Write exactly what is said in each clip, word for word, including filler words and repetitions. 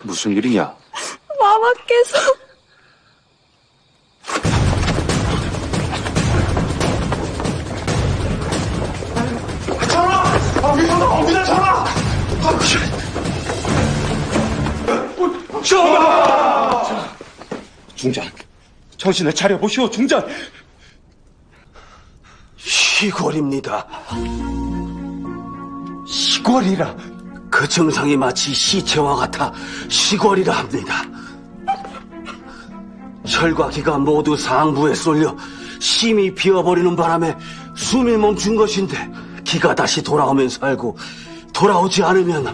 무슨 일이냐? 마마께서. 전화! 아, 위선아, 옵니다, 전화! 전화! 중전, 정신을 차려보시오, 중전! 시골입니다. 시골이라? 그 증상이 마치 시체와 같아 시골이라 합니다. 혈과 기가 모두 상부에 쏠려 심이 비어버리는 바람에 숨이 멈춘 것인데 기가 다시 돌아오면 살고 돌아오지 않으면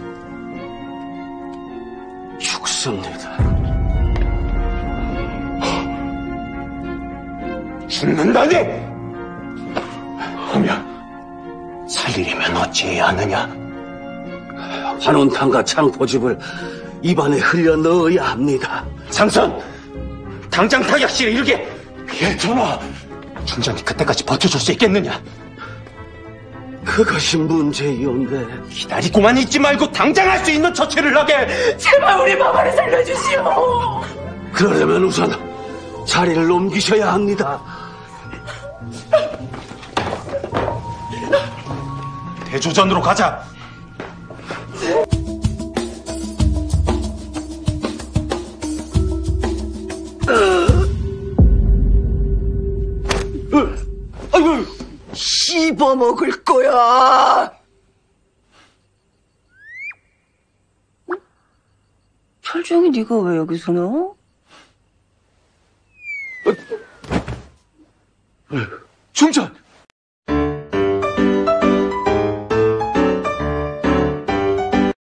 죽습니다. 죽는다니? 하면 살리려면 어찌해야 하느냐? 환원탕과 창포즙을 입안에 흘려 넣어야 합니다. 장선! 당장 타격실에 이르게! 예, 전하! 중전이 그때까지 버텨줄 수 있겠느냐? 그것이 문제이온데. 기다리고만 있지 말고 당장 할 수 있는 처치를 하게! 제발 우리 마마를 살려주시오. 그러려면 우선 자리를 옮기셔야 합니다. 대조전으로 가자! 아유, 씹어먹을 거야. 철종이 네가 왜 여기서 나와? 중전!